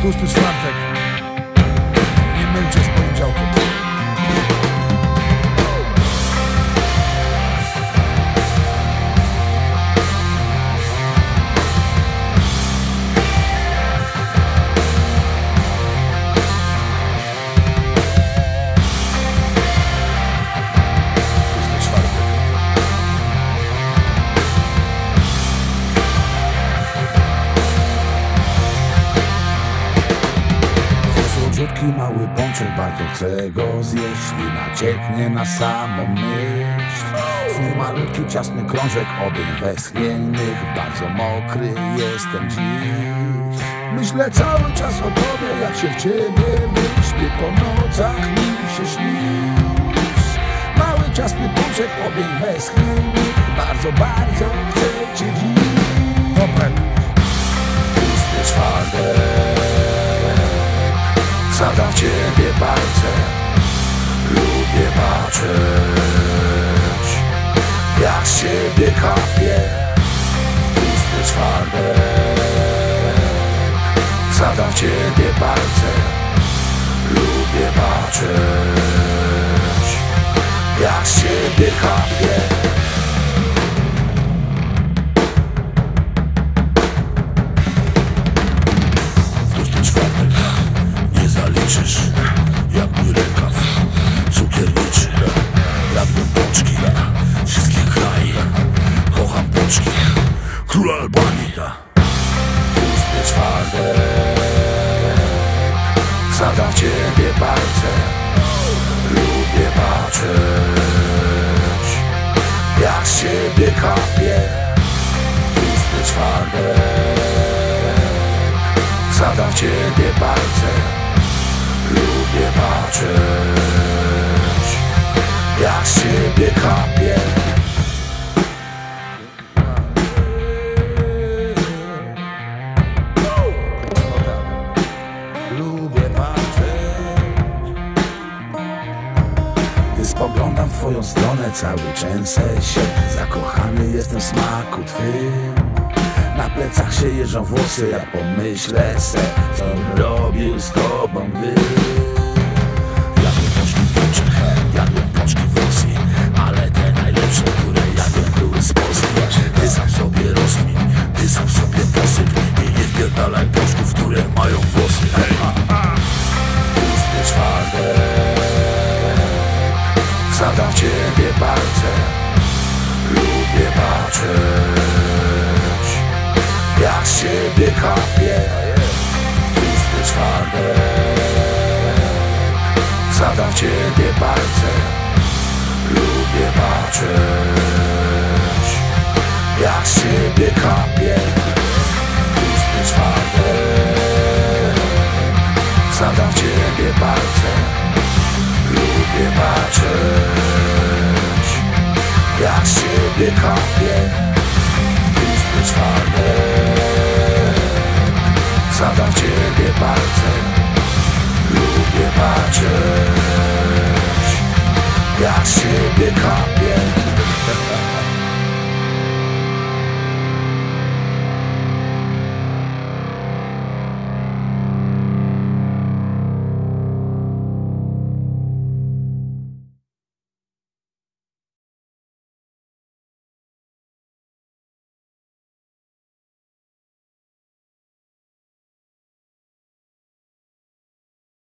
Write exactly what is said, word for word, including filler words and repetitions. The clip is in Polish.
Tłusty czwartek. Nie mylcie z poniedziałkiem. Słodziutki mały pączek, bardzo chcę go zjeść i nacieknie na samą myśl. Twój malutki, ciasny krążek owych westchniennych, bardzo mokry jestem dziś. Myślę cały czas o tobie, jak się w ciebie wyśpię, po nocach mi się śnisz. Mały, ciasny pączek owych westchniennych, bardzo, bardzo chcę cię dziś. Topek. Tłusty czwartek, wsadzam w ciebie palce, lubię patrzeć, jak z ciebie kapie. Tłusty czwartek, wsadzam w ciebie palce, lubię patrzeć, jak z ciebie kapie. Zaliczysz jak mój rękaw cukierniczy. Jadłem pączki wszystkich krajów, kocham pączki króla Albanii. Tłusty czwartek, wsadzam w ciebie palce, lubię patrzeć, jak z ciebie kapie. Tłusty czwartek, wsadzam w ciebie palce, lubię patrzeć, jak z ciebie kapie. Lubię patrzeć. Gdy spoglądam w twoją stronę, cały trzęsę się. Zakochany jestem w smaku twym. Na plecach się jeżą włosy, jak pomyślę se, co bym robił z tobą, gdy jadłem pączki w Niemczech, jadłem pączki w Rosji, ale te najlepsze, które jadłem, były z Polski. Ty sam sobie rozkmin, ty sam sobie posyp i nie wpierdalaj pączków, które mają włosy. Hej! Tłusty czwartek, wsadzam w ciebie palce, lubię patrzeć, jak z ciebie kapie. Tłusty czwartek, wsadzam w ciebie palce, lubię patrzeć, jak z ciebie kapie. Tłusty czwartek, wsadzam w ciebie palce, lubię patrzeć, jak z ciebie kapie. Tłusty czwartek, wsadzam w ciebie palce, lubię patrzeć, jak z ciebie kapie.